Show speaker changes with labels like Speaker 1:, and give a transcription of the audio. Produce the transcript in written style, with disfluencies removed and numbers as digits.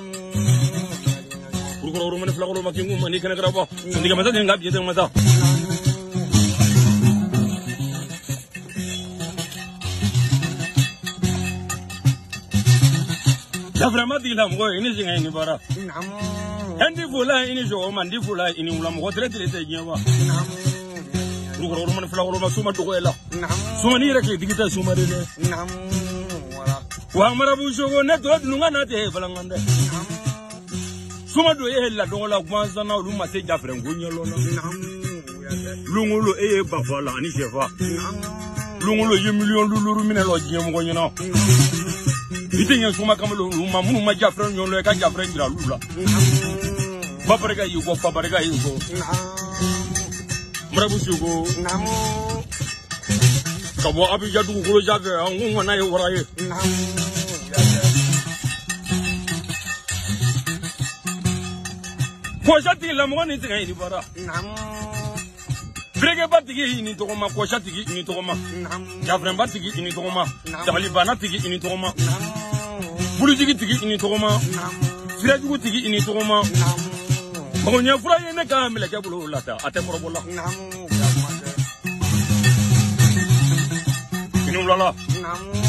Speaker 1: Kurukuru mana flagoro makingu mani kana karabo. Ndiga mata denga biye denga mata. La vraiment dit la mo ini singa ini bara. Handi fula ini jo mandi fula ini ulam ko tere tere te nyawa. Kurukuru mana flagoro masuma to ela. Suma ni rek digita suma de. Wa marabu jogo ne to dunga na te balangande. Suma do e la dongo la kwanza na lu mase jafre ngonyolo na. Lungolo e bafala ni cheva. Lungolo ye million lulu mine lo jiem ngonyona. Bitenya suma kamalo lu mamu ma jafre nyolo e ka jafre ngira lula. Babarega yugo babarega yugo. Marabu jogo. Kabo abi jadu ko jaga ngwa na ye waraye. Koshati la mo ni tinga ni bara. Brege batigi ni tokoma koshati ni tokoma. Jafren batigi ni tokoma. Talibana tigi ni tokoma. Bulujigi tigi ni tokoma. Firajugu tigi ni tokoma. Magonya fura yene ka mele ke bulu lata ate porobola. Ni ulala.